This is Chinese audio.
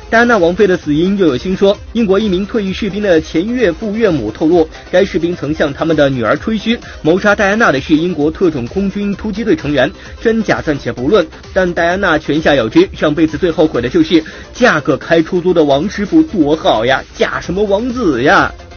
戴安娜王妃的死因又有新说。英国一名退役士兵的前岳父岳母透露，该士兵曾向他们的女儿吹嘘，谋杀戴安娜的是英国特种空军突击队成员，真假暂且不论。但戴安娜泉下有知，上辈子最后悔的就是嫁个开出租的王师傅多好呀，嫁什么王子呀？